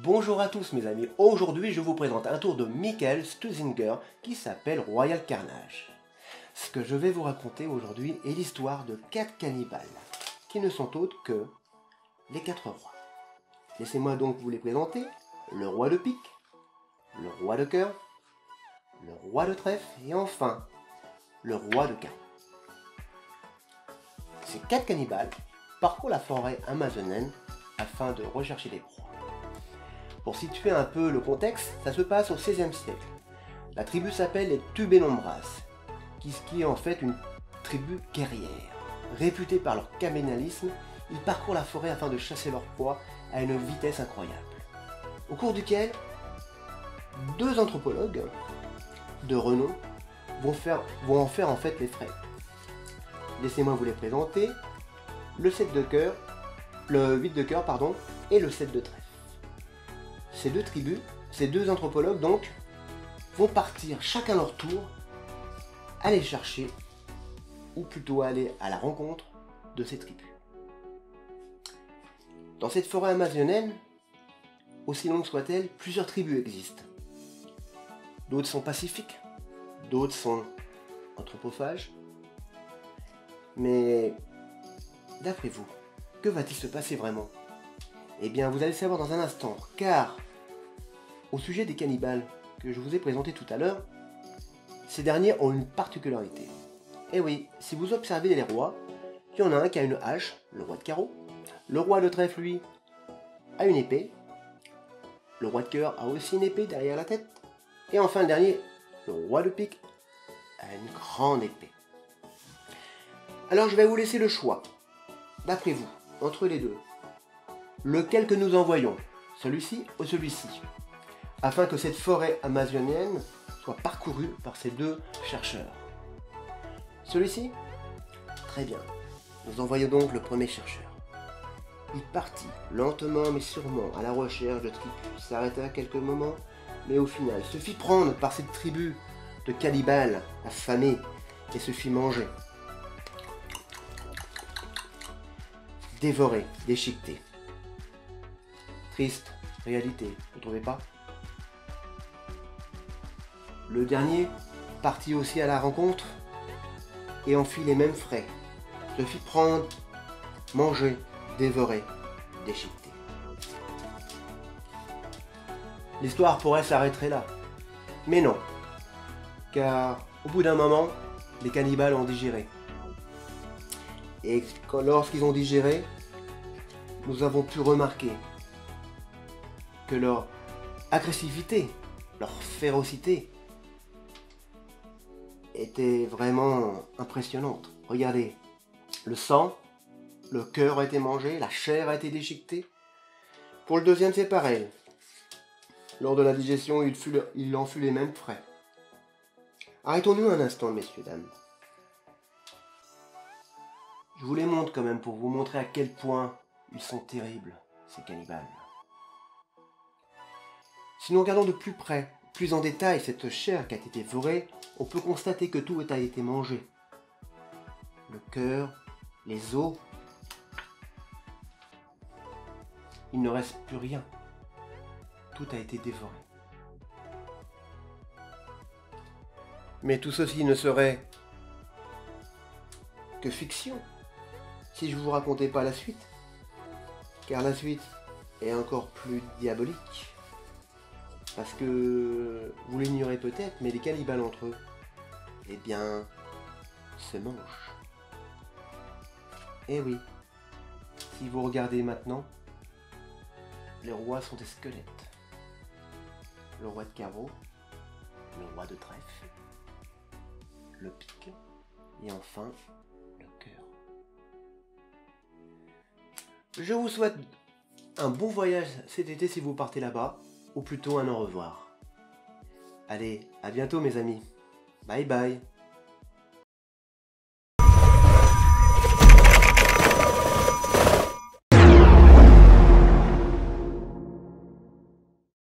Bonjour à tous mes amis, aujourd'hui je vous présente un tour de Michael Stuzinger qui s'appelle Royal Carnage. Ce que je vais vous raconter aujourd'hui est l'histoire de 4 cannibales, qui ne sont autres que les 4 rois. Laissez-moi donc vous les présenter, le roi de pique, le roi de cœur, le roi de trèfle et enfin le roi de carreau. Ces 4 cannibales parcourent la forêt amazonienne afin de rechercher des proies. Pour situer un peu le contexte, ça se passe au XVIe siècle. La tribu s'appelle les Tubénombras, qui est en fait une tribu guerrière. Réputée par leur cannibalisme, ils parcourent la forêt afin de chasser leur proie à une vitesse incroyable. Au cours duquel, 2 anthropologues de renom vont en faire en fait les frais. Laissez-moi vous les présenter. Le 8 de cœur, et le 7 de trèfle. Ces deux anthropologues donc, vont partir chacun leur tour, aller chercher, ou plutôt aller à la rencontre de ces tribus. Dans cette forêt amazonienne, aussi longue soit-elle, plusieurs tribus existent. D'autres sont pacifiques, d'autres sont anthropophages. Mais, d'après vous, que va-t-il se passer vraiment? Eh bien, vous allez le savoir dans un instant, car au sujet des cannibales que je vous ai présentés tout à l'heure, ces derniers ont une particularité. Et oui, si vous observez les rois, il y en a un qui a une hache, le roi de carreau, le roi de trèfle, lui, a une épée, le roi de cœur a aussi une épée derrière la tête, et enfin le dernier, le roi de pique, a une grande épée. Alors je vais vous laisser le choix, d'après vous, entre les deux. Lequel que nous envoyons, celui-ci ou celui-ci, afin que cette forêt amazonienne soit parcourue par ces 2 chercheurs. Celui-ci? Très bien. Nous envoyons donc le premier chercheur. Il partit lentement mais sûrement à la recherche de tribus. Il s'arrêta quelques moments, mais au final se fit prendre par cette tribu de cannibales affamés et se fit manger. Dévoré, déchiqueté. Triste réalité, vous trouvez pas? Le dernier partit aussi à la rencontre et en fit les mêmes frais. Se fit prendre, manger, dévorer, déchiqueter. L'histoire pourrait s'arrêter là. Mais non, car au bout d'un moment, les cannibales ont digéré. Et lorsqu'ils ont digéré, nous avons pu remarquer que leur agressivité, leur férocité était vraiment impressionnante. Regardez, le sang, le cœur a été mangé, la chair a été déchiquetée. Pour le deuxième, c'est pareil. Lors de la digestion, il en fut les mêmes frais. Arrêtons-nous un instant, messieurs, dames. Je vous les montre quand même pour vous montrer à quel point ils sont terribles, ces cannibales. Si nous regardons de plus près, plus en détail, cette chair qui a été dévorée, on peut constater que tout a été mangé. Le cœur, les os. Il ne reste plus rien. Tout a été dévoré. Mais tout ceci ne serait que fiction si je ne vous racontais pas la suite. Car la suite est encore plus diabolique. Parce que, vous l'ignorez peut-être, mais les cannibales entre eux, eh bien, se mangent. Eh oui, si vous regardez maintenant, les rois sont des squelettes. Le roi de carreau, le roi de trèfle, le pique, et enfin, le cœur. Je vous souhaite un bon voyage cet été si vous partez là-bas, ou plutôt un au revoir. Allez, à bientôt mes amis. Bye bye.